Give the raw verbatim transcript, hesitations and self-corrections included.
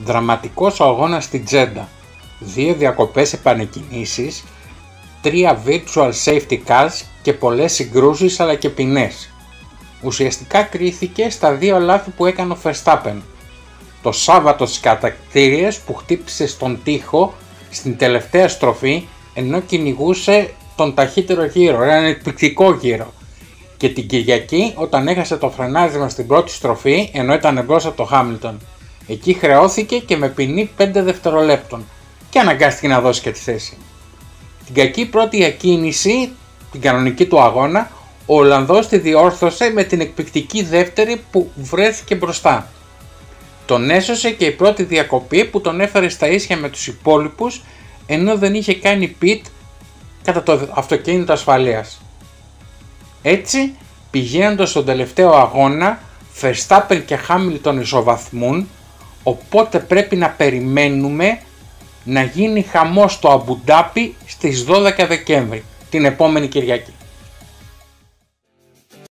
Δραματικός ο αγώνας στην Τζέντα, δύο διακοπές επανεκκινήσεις, τρία virtual safety cars και πολλές συγκρούσεις αλλά και ποινές. Ουσιαστικά κρίθηκε στα δύο λάθη που έκανε ο Verstappen. Το Σάββατο στις κατακτήριες που χτύπησε στον τοίχο στην τελευταία στροφή ενώ κυνηγούσε τον ταχύτερο γύρο, έναν εκπληκτικό γύρο. Και την Κυριακή όταν έχασε το φρενάρισμα στην πρώτη στροφή ενώ ήταν μπροστά από το Χάμιλτον. Εκεί χρεώθηκε και με ποινή πέντε δευτερολέπτων και αναγκάστηκε να δώσει και τη θέση. Την κακή πρώτη ακίνηση, την κανονική του αγώνα, ο Ολλανδός τη διόρθωσε με την εκπληκτική δεύτερη που βρέθηκε μπροστά. Τον έσωσε και η πρώτη διακοπή που τον έφερε στα ίσια με τους υπόλοιπους ενώ δεν είχε κάνει pit κατά το αυτοκίνητο ασφαλείας. Έτσι, πηγαίνοντας στον τελευταίο αγώνα, Verstappen και Hamilton ισοβαθμούν, οπότε πρέπει να περιμένουμε να γίνει χαμός στο Αμπουντάμπι στις δώδεκα Δεκέμβρη, την επόμενη Κυριακή.